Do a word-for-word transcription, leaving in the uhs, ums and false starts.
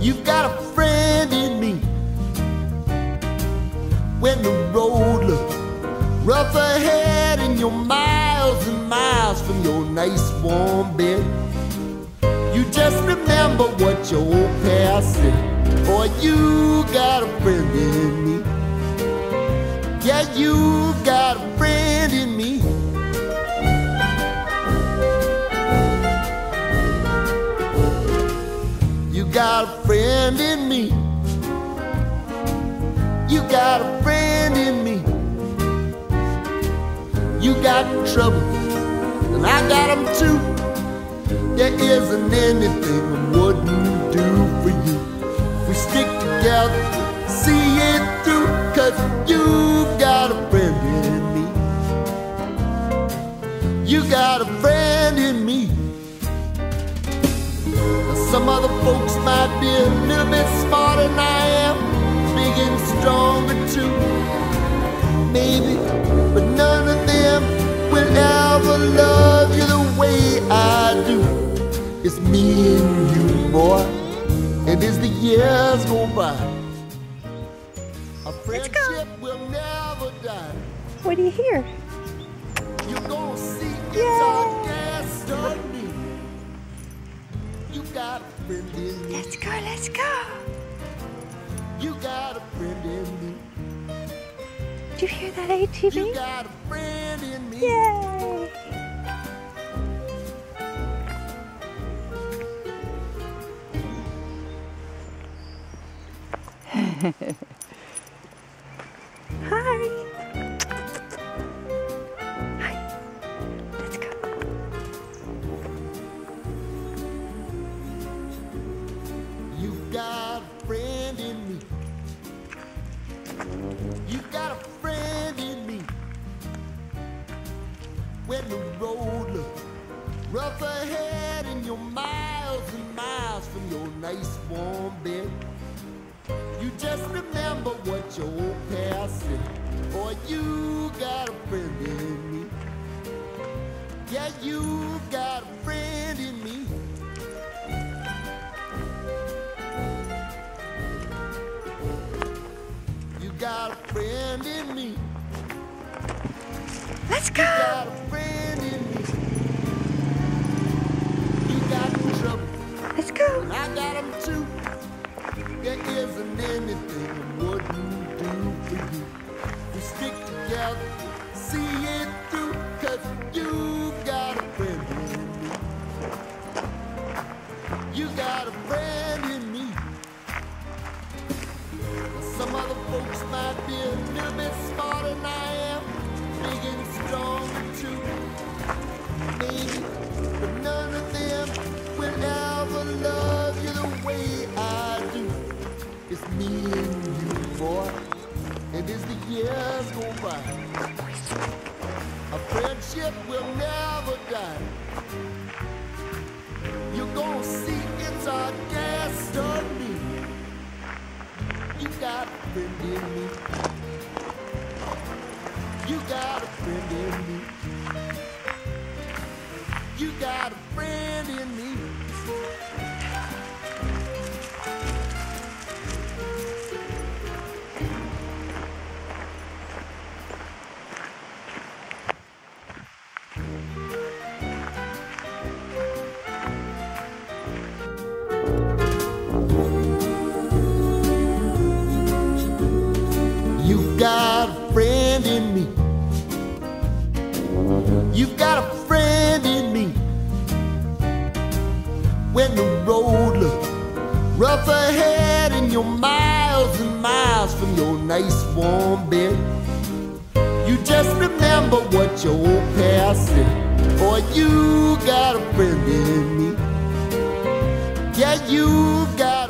You've got a friend in me. When the road looks rough ahead and you're miles and miles from your nice warm bed, you just remember what your old past said. Boy, you got a friend in me. Yeah, you got a friend in me. You got a friend in me. You got a friend in me. You got trouble, and I got them too. There isn't anything I wouldn't do for you. If we stick together, see it through, 'cause you've got a friend in me. You got a friend in me. Now some other folks might be a little bit smarter than I am, big and stronger too, maybe, but none of them will ever love you the way I do. It's me and you, boy, and as the years go by, our friendship will never die. What do you hear? You're gonna see it's our destiny. You got a friend in me. Let's go, let's go. You got a friend in me. Did you hear that, A T V? You got a friend in me. Yay! Hi. Hi. Let's go. You got a friend in me. You got a friend in me. When the road looks rough ahead and you're miles and miles from your nice warm bed, you just remember what your old past said. Boy, you got a friend in me. Yeah, you got a friend in me. You got a friend in me. Let's You go. got a friend in me. You got trouble, Let's go. and I got them too. There isn't anything I wouldn't do for you. We stick together, see it through, 'cause you've got a friend in me. You got a friend in me. Some other folks might be a little bit smarter than I am, big and strong too, maybe, but none of them will ever love you the way I do. It's me and you, boy, and as the years go by, our friendship will never die. You're gonna see it's our destiny. You got a friend in me. You got a friend in me. You got a friend in me. You got a friend in me. You've got a friend in me. When the road looks rough ahead and you're miles and miles from your nice warm bed, you just remember what your old past said. Boy, you got a friend in me. Yeah, you got